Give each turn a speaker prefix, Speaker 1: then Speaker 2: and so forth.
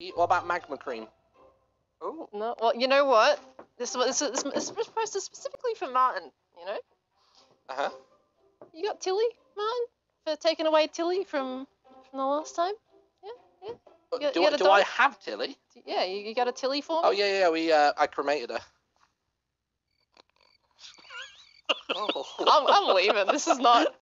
Speaker 1: What about magma cream?
Speaker 2: Oh no. Well, you know what? This was posted specifically for Martyn. You know. You got Tilly, Martyn, for taking away Tilly from the last time. Yeah.
Speaker 1: Do I have Tilly?
Speaker 2: Yeah, you got a Tilly for me?
Speaker 1: Oh yeah. I cremated her.
Speaker 2: I'm leaving. This is not